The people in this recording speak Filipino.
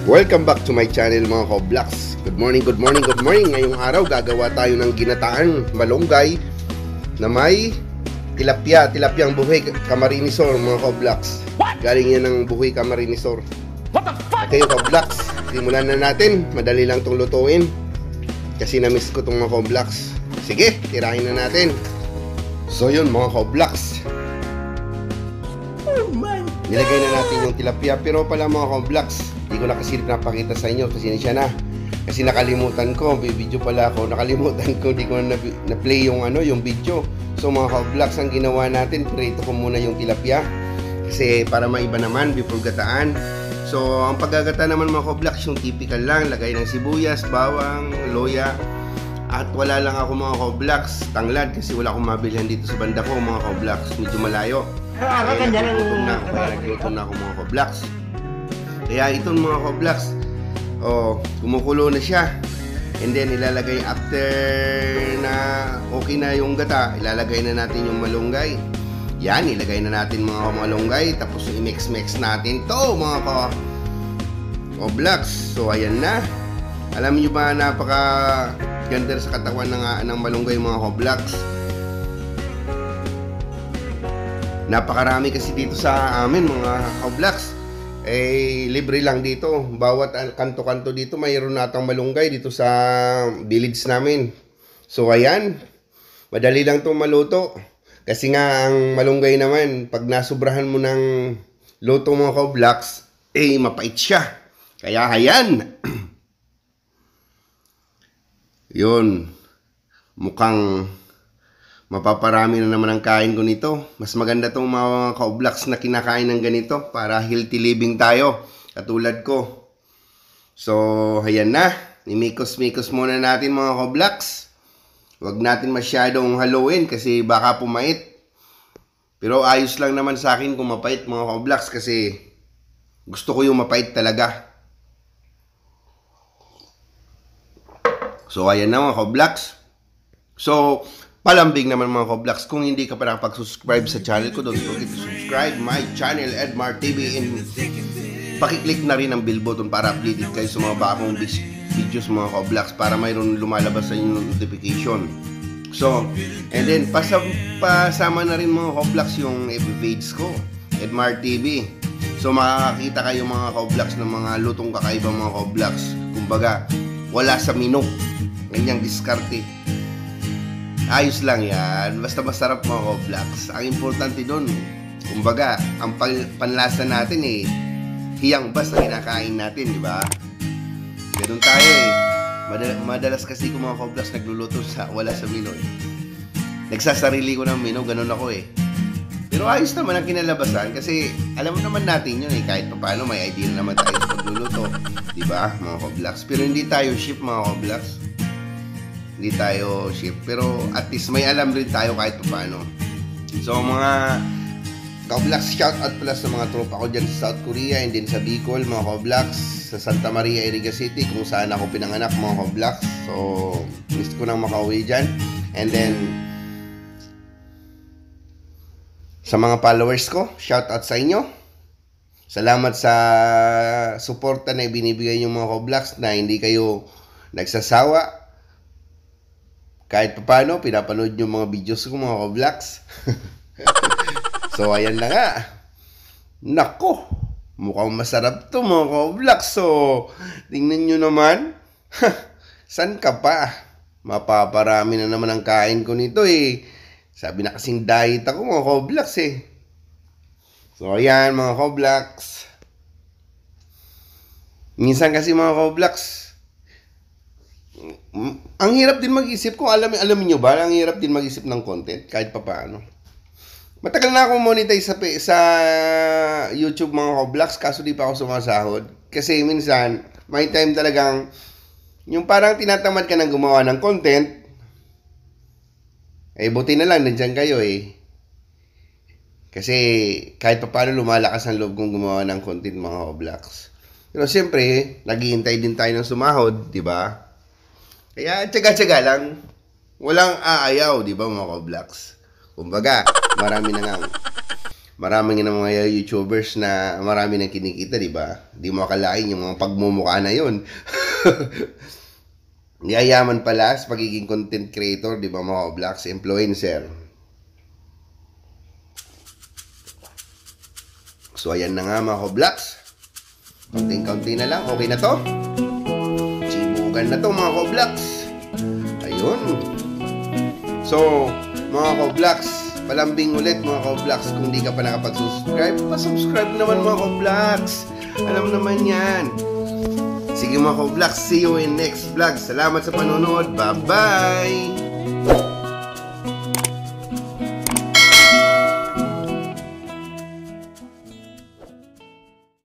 Welcome back to my channel mga Koblox. Good morning, good morning, good morning. Ngayong araw gagawa tayo ng ginataan malunggay na may tilapia. Tilapia ang buhay Camarinesor mga Koblox. Galing yan ng buhay Camarinesor. Okay Koblox, simulan na natin. Madali lang itong lutuin kasi na-miss ko itong mga Koblox. Sige, tirahin na natin. So yun mga Koblox, nilagay na natin yung tilapia. Pero pala mga Koblox, hindi ko na kasi napakita sa inyo kasi siya na. Kasi nakalimutan ko, video pala ako. Nakalimutan ko, hindi ko na-play yung yung video. So mga Koblox, ang ginawa natin, prito ko muna yung tilapia. Kasi para maiba naman before gataan. So ang paggagata naman mga Koblox, yung typical lang, lagay ng sibuyas, bawang, loya. At wala lang ako mga Koblox, tanglad kasi wala akong mabilhan dito sa banda ko mga Koblox. Medyo malayo. Kaya nagluto na ako mga Koblox. Kaya itong mga Koblox, kumukulo na siya. And then ilalagay after na okay na yung gata, ilalagay na natin yung malunggay. Yan, ilagay na natin mga malunggay. Tapos i-mix-mix natin to mga Koblox. So ayan na. Alam niyo ba, napaka ganda sa katawan ng malunggay mga Koblox. Napakarami kasi dito sa amin mga Koblox. Libre lang dito. Bawat kanto-kanto dito mayroon natang malunggay dito sa village namin. So ayan, madali lang itong maluto. Kasi nga ang malunggay naman, pag nasubrahan mo ng luto mga Koblox, mapait siya. Kaya ayan. Yun, mukhang mapaparami na naman ang kain ko nito. Mas maganda itong mga Koblox na kinakain ng ganito para healthy living tayo, katulad ko. So, ayan na. Imikos-mikos muna natin mga Koblox. Huwag natin masyadong haluin kasi baka pumait. Pero ayos lang naman sa akin kung mapait mga Koblox kasi gusto ko yung mapait talaga. So, ayan na mga Koblox. So, palambing naman mga Koblox, kung hindi ka pa nakapag-subscribe sa channel ko, don't forget to subscribe my channel, Edmar TV, and pakiclick na rin ang bell button para updated kayo sa mga bagong videos mga Koblox para mayroon lumalabas sa inyong notification. So, and then pasama na rin mga Koblox yung FB page ko, Edmar TV. So makakakita kayo mga Koblox ng mga lutong kakaiba mga Koblox. Kumbaga, wala sa menu. Ganyang diskarte. Ayos lang yan. Basta masarap mga Koblox. Ang importante doon, kumbaga, ang panlasa natin hiyang basta kinakain natin, di ba? Ganun tayo Madalas kasi kung mga Koblox nagluluto wala sa menu Nagsasarili ko ng menu, ganun ako Pero ayos naman ang kinalabasan kasi alam mo naman natin yun kahit pa paano may idea naman tayo sa pagluluto, di ba mga Koblox? Pero hindi tayo chef mga Koblox. Hindi tayo chef, pero at least may alam rin tayo kahit pa paano. So mga Koblox, shout out pala sa mga tropa ko dyan sa South Korea and din sa Bicol mga Koblox, sa Santa Maria, Iriga City kung saan ako pinanganak mga Koblox. So miss ko nang makauwi dyan. And then sa mga followers ko, shout out sa inyo. Salamat sa suporta na ibinibigay niyo mga Koblox, na hindi kayo nagsasawa. Kahit pa paano, pinapanood yung mga videos ko mga Koblox. So, ayan na nga. Nako, mukhang masarap to mga Koblox. So, tingnan nyo naman. San ka pa? Mapaparami na naman ang kain ko nito Sabi na kasing diet ako mga Koblox So, ayan mga Koblox. Minsan kasi mga Koblox, ang hirap din mag-isip kung alam niyo ba, ang hirap din mag-isip ng content kahit pa paano. Matagal na akong monetize sa YouTube mga Koblox, kaso di pa ako sumasahod. Kasi minsan, may time talagang yung parang tinatamad ka ng gumawa ng content, buti na lang nandiyan kayo Kasi kahit pa paano lumalakas ang loob kong gumawa ng content mga Koblox. Pero siyempre, naghihintay din tayo ng sumahod, di ba? Kaya tsaga-tsaga lang. Walang aayaw, di ba mga Koblox? Kumbaga, Maraming ng mga YouTubers na marami nang kinikita, di ba? Di mo akalain yung mga pagmumukha na yun. Yayaman pala sa pagiging content creator, di ba mga vlogs, influencer. So ayan na nga mga vlogs. Kaunting-kaunti na lang, okay na to. Sibugan na to mga vlogs. Ayun. So, mga ka-vlogs, palambing ulit mga ka-vlogs. Kung di ka pa nakapag-subscribe, pa-subscribe naman mga ka-vlogs. Alam naman yan. Sige mga ka-vlogs, see you in next vlog. Salamat sa panonood. Bye-bye!